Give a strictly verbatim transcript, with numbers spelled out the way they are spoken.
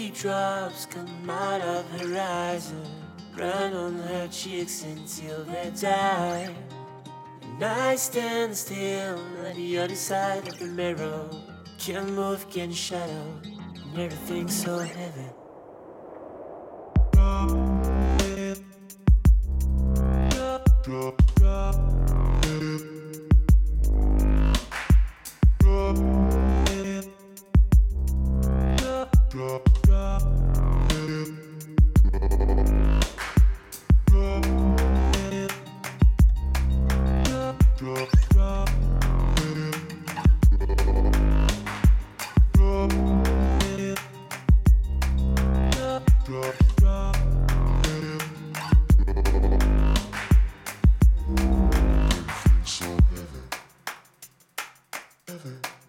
Raindrops come out of horizon, run on her cheeks until they die. And I stand still at the other side of the mirror, can't move, can't shadow, and everything's so heavy. So heavy, heavy.